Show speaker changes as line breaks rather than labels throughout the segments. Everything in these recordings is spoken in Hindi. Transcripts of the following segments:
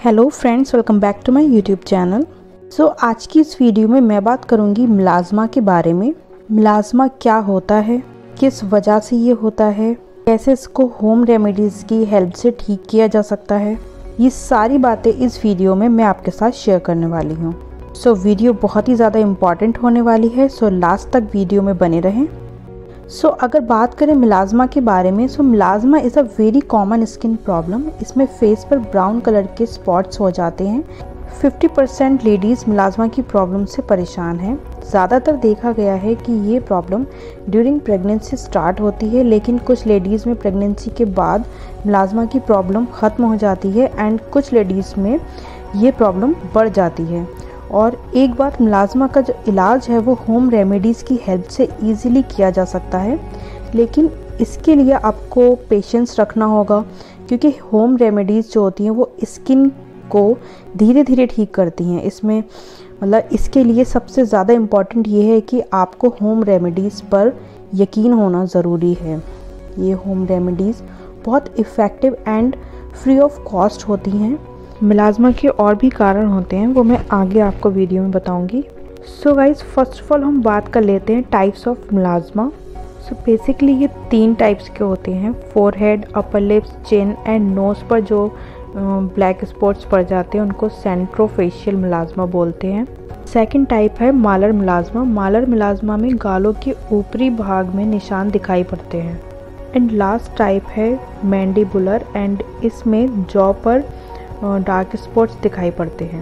Hello friends, welcome back to my YouTube channel. आज की इस वीडियो में मैं बात करूंगी मिलाज़्मा के बारे में। मिलाज़्मा क्या होता है, किस वजह से ये होता है, कैसे इसको होम रेमेडीज़ की हेल्प से ठीक किया जा सकता है, ये सारी बातें इस वीडियो में मैं आपके साथ शेयर करने वाली हूँ। वीडियो बहुत ही ज़्यादा इम्पॉर्टेंट होने वाली है, लास्ट तक वीडियो में बने रहें। अगर बात करें मिलाज़्मा के बारे में, melasma is a very common skin problem. इसमें फेस पर ब्राउन कलर के स्पॉट्स हो जाते हैं। 50% लेडीज़ मिलाज़्मा की प्रॉब्लम से परेशान हैं। ज़्यादातर देखा गया है कि ये प्रॉब्लम ड्यूरिंग प्रेगनेंसी स्टार्ट होती है, लेकिन कुछ लेडीज़ में प्रेगनेंसी के बाद मिलाज़्मा की प्रॉब्लम ख़त्म हो जाती है एंड कुछ लेडीज़ में ये प्रॉब्लम बढ़ जाती है। और एक बात, मिलाज़्मा का जो इलाज है वो होम रेमेडीज़ की हेल्प से इजीली किया जा सकता है, लेकिन इसके लिए आपको पेशेंस रखना होगा, क्योंकि होम रेमेडीज़ जो होती हैं वो स्किन को धीरे धीरे ठीक करती हैं। इसमें इसके लिए सबसे ज़्यादा इम्पॉर्टेंट ये है कि आपको होम रेमेडीज़ पर यकीन होना ज़रूरी है। ये होम रेमेडीज़ बहुत effective and free of cost होती हैं। मिलाज़्मा के और भी कारण होते हैं, वो मैं आगे आपको वीडियो में बताऊंगी। गाइस, फर्स्ट ऑफ ऑल हम बात कर लेते हैं टाइप्स ऑफ मिलाज़्मा। बेसिकली ये 3 टाइप्स के होते हैं। Forehead, upper lips, chin and nose पर जो ब्लैक स्पॉट्स पड़ जाते हैं उनको सेंट्रोफेशियल मिलाज़्मा बोलते हैं। सेकंड टाइप है मालर मिलाज़्मा। मालर मिलाज़्मा में गालों के ऊपरी भाग में निशान दिखाई पड़ते हैं। एंड लास्ट टाइप है मैंडिबुलर, एंड इसमें जॉ पर डार्क स्पॉट्स दिखाई पड़ते हैं।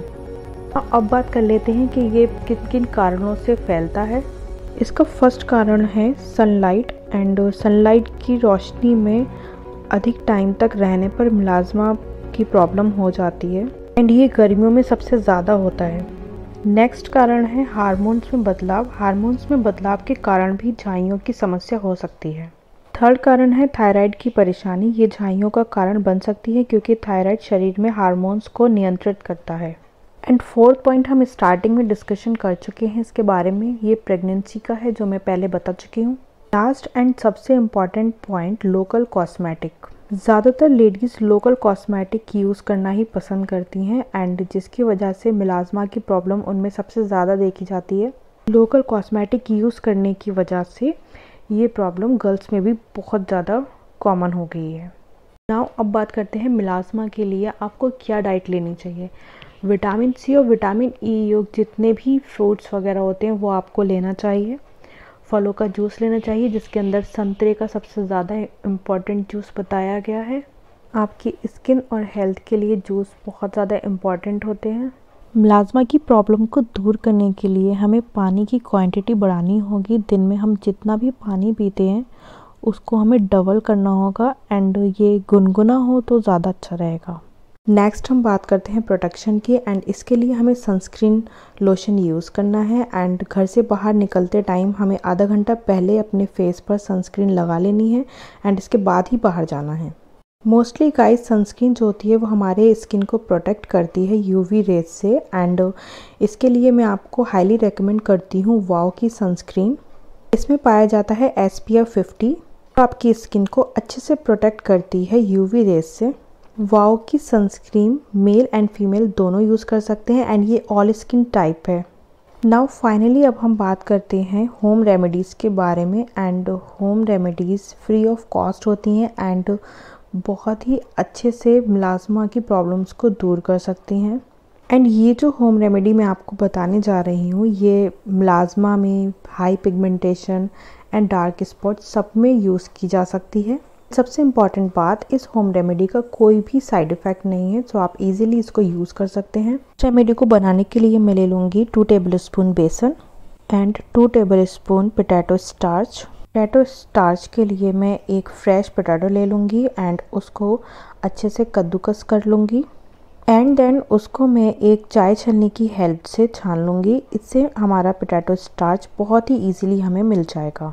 अब बात कर लेते हैं कि ये किन किन कारणों से फैलता है। इसका फर्स्ट कारण है सनलाइट, एंड सनलाइट की रोशनी में अधिक टाइम तक रहने पर मिलाज़्मा की प्रॉब्लम हो जाती है, एंड ये गर्मियों में सबसे ज़्यादा होता है। नेक्स्ट कारण है हार्मोन्स में बदलाव। हार्मोन्स में बदलाव के कारण भी झाइयों की समस्या हो सकती है। थर्ड कारण है थायराइड की परेशानी। ये झाइयों का कारण बन सकती है, क्योंकि थायराइड शरीर में हार्मोन्स को नियंत्रित करता है। एंड फोर्थ पॉइंट हम स्टार्टिंग में डिस्कशन कर चुके हैं इसके बारे में, ये प्रेगनेंसी का है, जो मैं पहले बता चुकी हूँ। लास्ट एंड सबसे इम्पॉर्टेंट पॉइंट, लोकल कॉस्मेटिक। ज़्यादातर लेडीज़ लोकल कॉस्मेटिक यूज़ करना ही पसंद करती हैं, एंड जिसकी वजह से मिलाज़्मा की प्रॉब्लम उनमें सबसे ज़्यादा देखी जाती है। लोकल कॉस्मेटिक यूज़ करने की वजह से ये प्रॉब्लम गर्ल्स में भी बहुत ज़्यादा कॉमन हो गई है। नाउ अब बात करते हैं मिलाज़्मा के लिए आपको क्या डाइट लेनी चाहिए। विटामिन सी और विटामिन ई युक्त जितने भी फ्रूट्स वगैरह होते हैं वो आपको लेना चाहिए। फलों का जूस लेना चाहिए, जिसके अंदर संतरे का सबसे ज़्यादा इम्पॉर्टेंट जूस बताया गया है। आपकी स्किन और हेल्थ के लिए जूस बहुत ज़्यादा इम्पॉर्टेंट होते हैं। मिलाज़्मा की प्रॉब्लम को दूर करने के लिए हमें पानी की क्वांटिटी बढ़ानी होगी। दिन में हम जितना भी पानी पीते हैं उसको हमें डबल करना होगा, एंड ये गुनगुना हो तो ज़्यादा अच्छा रहेगा। नेक्स्ट हम बात करते हैं प्रोटेक्शन की, एंड इसके लिए हमें सनस्क्रीन लोशन यूज़ करना है। एंड घर से बाहर निकलते टाइम हमें आधा घंटा पहले अपने फेस पर सनस्क्रीन लगा लेनी है, एंड इसके बाद ही बाहर जाना है। मोस्टली गाइस, सनस्क्रीन जो होती है वो हमारे स्किन को प्रोटेक्ट करती है यूवी रेज से, एंड इसके लिए मैं आपको हाईली रेकमेंड करती हूँ वाव की सनस्क्रीन। इसमें पाया जाता है SPF 50, जो आपकी स्किन को अच्छे से प्रोटेक्ट करती है यूवी रेज से। वाव की सनस्क्रीन मेल एंड फीमेल दोनों यूज़ कर सकते हैं, एंड ये ऑल स्किन टाइप है। नाउ फाइनली अब हम बात करते हैं होम रेमेडीज़ के बारे में। And home remedies free of cost होती हैं, एंड बहुत ही अच्छे से मिलाज़्मा की प्रॉब्लम्स को दूर कर सकती हैं। एंड ये जो होम रेमेडी मैं आपको बताने जा रही हूँ, ये मिलाज़्मा में hyperpigmentation and dark spot सब में यूज़ की जा सकती है। सबसे इम्पॉर्टेंट बात, इस होम रेमेडी का कोई भी साइड इफ़ेक्ट नहीं है, तो आप इजीली इसको यूज़ कर सकते हैं। रेमेडी को बनाने के लिए मैं ले लूँगी 2 टेबलस्पून बेसन and 2 tablespoon potato starch. Potato starch के लिए मैं एक फ्रेश पोटैटो ले लूँगी, एंड उसको अच्छे से कद्दूकस कर लूँगी, एंड देन उसको मैं एक चाय छलनी की हेल्प से छान लूँगी। इससे हमारा पोटैटो स्टार्च बहुत ही इजीली हमें मिल जाएगा।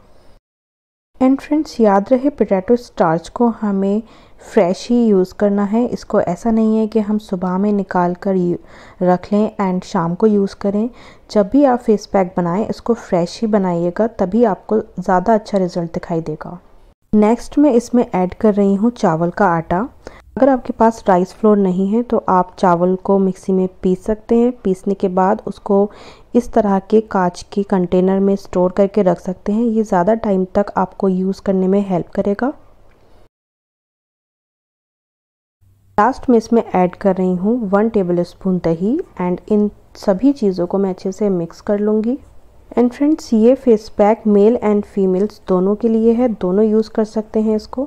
एंड फ्रेंड्स, याद रहे पोटैटो स्टार्च को हमें फ्रेश ही यूज़ करना है। इसको ऐसा नहीं है कि हम सुबह में निकाल कर रख लें एंड शाम को यूज़ करें। जब भी आप फेस पैक बनाएं, इसको फ्रेश ही बनाइएगा, तभी आपको ज़्यादा अच्छा रिजल्ट दिखाई देगा। नेक्स्ट मैं इसमें ऐड कर रही हूँ चावल का आटा। अगर आपके पास राइस फ्लोर नहीं है तो आप चावल को मिक्सी में पीस सकते हैं। पीसने के बाद उसको इस तरह के कांच के कंटेनर में स्टोर करके रख सकते हैं। ये ज़्यादा टाइम तक आपको यूज़ करने में हेल्प करेगा। लास्ट में इसमें ऐड कर रही हूँ 1 टेबलस्पून दही एंड इन सभी चीज़ों को मैं अच्छे से मिक्स कर लूँगी। एंड फ्रेंड्स, ये face pack male and females दोनों के लिए है, दोनों यूज़ कर सकते हैं इसको।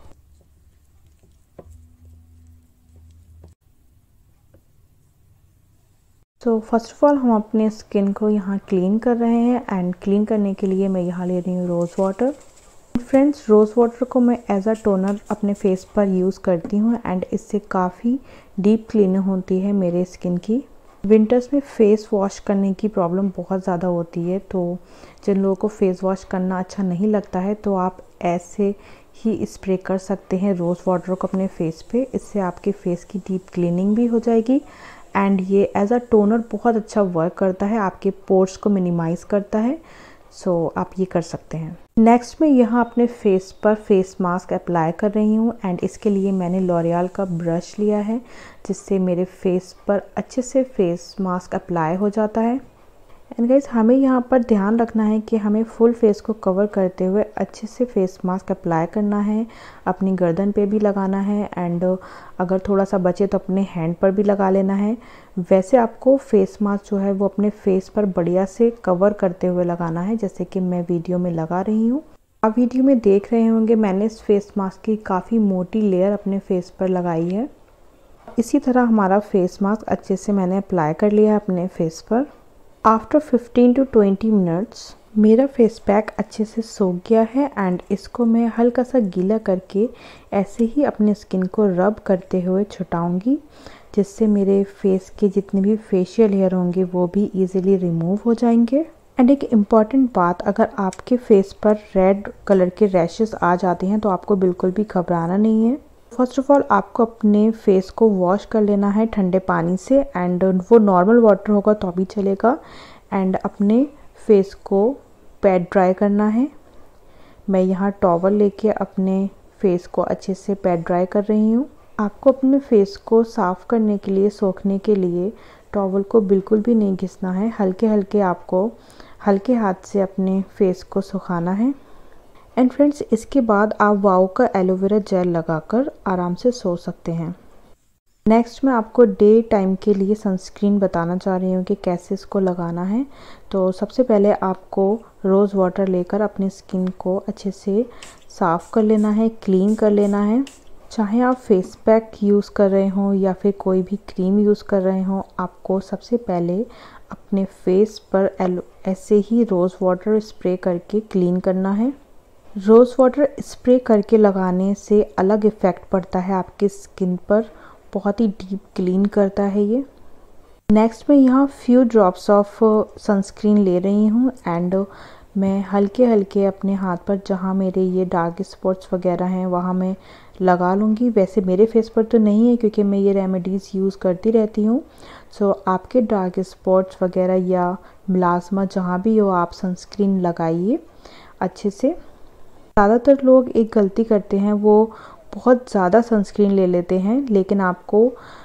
तो फर्स्ट ऑफ ऑल हम अपने स्किन को यहाँ क्लीन कर रहे हैं एंड क्लीन करने के लिए मैं यहाँ ले रही हूँ rose water. Friends, rose water को मैं एज अ टोनर अपने फेस पर यूज़ करती हूँ एंड इससे काफ़ी डीप क्लीनिंग होती है मेरे स्किन की। विंटर्स में फ़ेस वॉश करने की प्रॉब्लम बहुत ज़्यादा होती है, तो जिन लोगों को फेस वॉश करना अच्छा नहीं लगता है तो आप ऐसे ही स्प्रे कर सकते हैं रोज़ वाटर को अपने फेस पे। इससे आपके फेस की डीप क्लीनिंग भी हो जाएगी एंड ये एज अ टोनर बहुत अच्छा वर्क करता है, आपके पोर्स को मिनिमाइज़ करता है। सो आप ये कर सकते हैं। नेक्स्ट मैं यहाँ अपने फेस पर फेस मास्क अप्लाई कर रही हूँ एंड इसके लिए मैंने लॉरियल का ब्रश लिया है जिससे मेरे फेस पर अच्छे से फेस मास्क अप्लाई हो जाता है। एंड गाइस, हमें यहाँ पर ध्यान रखना है कि हमें फुल फेस को कवर करते हुए अच्छे से फेस मास्क अप्लाई करना है, अपनी गर्दन पे भी लगाना है एंड अगर थोड़ा सा बचे तो अपने हैंड पर भी लगा लेना है। वैसे आपको फेस मास्क जो है वो अपने फेस पर बढ़िया से कवर करते हुए लगाना है, जैसे कि मैं वीडियो में लगा रही हूँ। आप वीडियो में देख रहे होंगे मैंने इस फेस मास्क की काफ़ी मोटी लेयर अपने फेस पर लगाई है। इसी तरह हमारा फेस मास्क अच्छे से मैंने अप्लाई कर लिया है अपने फेस पर। आफ्टर 15 to 20 मिनट्स मेरा फेस पैक अच्छे से सूख गया है एंड इसको मैं हल्का सा गीला करके ऐसे ही अपने स्किन को रब करते हुए छुटाऊंगी, जिससे मेरे फेस के जितने भी फेशियल हेयर होंगे वो भी इजीली रिमूव हो जाएंगे। एंड एक इम्पॉर्टेंट बात, अगर आपके फेस पर रेड कलर के रैशेस आ जाते हैं तो आपको बिल्कुल भी घबराना नहीं है। फर्स्ट ऑफ ऑल आपको अपने फेस को वॉश कर लेना है ठंडे पानी से एंड वो नॉर्मल वाटर होगा तो भी चलेगा एंड अपने फेस को पैड ड्राई करना है। मैं यहाँ टॉवल लेके अपने फेस को अच्छे से पैड ड्राई कर रही हूँ। आपको अपने फेस को साफ़ करने के लिए, सोखने के लिए टॉवल को बिल्कुल भी नहीं घिसना है, हल्के हल्के आपको हल्के हाथ से अपने फेस को सुखाना है। एंड फ्रेंड्स, इसके बाद आप वाओ का एलोवेरा जेल लगाकर आराम से सो सकते हैं। नेक्स्ट मैं आपको डे टाइम के लिए सनस्क्रीन बताना चाह रही हूँ कि कैसे इसको लगाना है। तो सबसे पहले आपको रोज़ वाटर लेकर अपनी स्किन को अच्छे से साफ़ कर लेना है, क्लीन कर लेना है। चाहे आप फेस पैक यूज़ कर रहे हों या फिर कोई भी क्रीम यूज़ कर रहे हों, आपको सबसे पहले अपने फेस पर ऐसे ही रोज़ वाटर स्प्रे करके क्लीन करना है। रोज़ वाटर स्प्रे करके लगाने से अलग इफ़ेक्ट पड़ता है आपकी स्किन पर, बहुत ही डीप क्लीन करता है ये। नेक्स्ट मैं यहाँ फ्यू ड्रॉप्स ऑफ सनस्क्रीन ले रही हूँ एंड मैं हल्के हल्के अपने हाथ पर जहाँ मेरे ये डार्क स्पॉट्स वगैरह हैं वहाँ मैं लगा लूँगी। वैसे मेरे फेस पर तो नहीं है क्योंकि मैं ये रेमेडीज़ यूज़ करती रहती हूँ। सो आपके डार्क स्पॉट्स वगैरह या मिलाज़मा जहाँ भी हो आप सनस्क्रीन लगाइए अच्छे से। ज़्यादातर लोग एक गलती करते हैं, वो बहुत ज़्यादा सनस्क्रीन ले लेते हैं, लेकिन आपको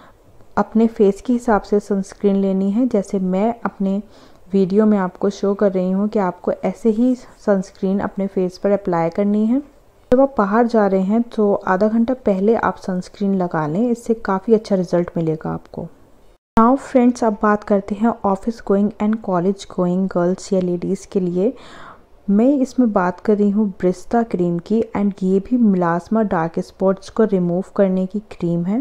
अपने फेस के हिसाब से सनस्क्रीन लेनी है। जैसे मैं अपने वीडियो में आपको शो कर रही हूँ कि आपको ऐसे ही सनस्क्रीन अपने फेस पर अप्लाई करनी है। जब आप बाहर जा रहे हैं तो आधा घंटा पहले आप सनस्क्रीन लगा लें, इससे काफ़ी अच्छा रिजल्ट मिलेगा आपको। नाउ फ्रेंड्स, अब बात करते हैं office going and college going girls या लेडीज़ के लिए। मैं इसमें बात कर रही हूँ ब्रिस्ता क्रीम की एंड ये भी मिलाज़मा डार्क स्पॉट्स को रिमूव करने की क्रीम है।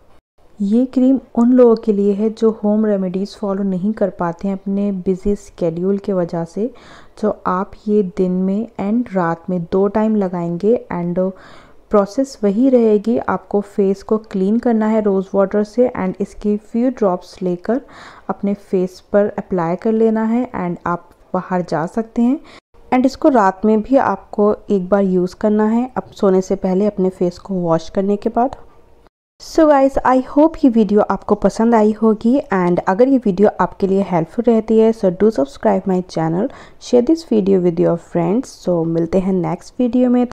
ये क्रीम उन लोगों के लिए है जो होम रेमेडीज़ फॉलो नहीं कर पाते हैं अपने बिजी स्केड्यूल के वजह से। तो आप ये दिन में एंड रात में 2 टाइम लगाएंगे एंड प्रोसेस वही रहेगी। आपको फेस को क्लीन करना है रोज़ वाटर से एंड इसकी फ्यू ड्रॉप्स लेकर अपने फेस पर अप्लाई कर लेना है एंड आप बाहर जा सकते हैं। एंड इसको रात में भी आपको एक बार यूज़ करना है, अब सोने से पहले अपने फेस को वॉश करने के बाद। सो गाइस, आई होप ये वीडियो आपको पसंद आई होगी एंड अगर ये वीडियो आपके लिए हेल्पफुल रहती है so do subscribe my channel, share this video with your friends. So मिलते हैं नेक्स्ट वीडियो में।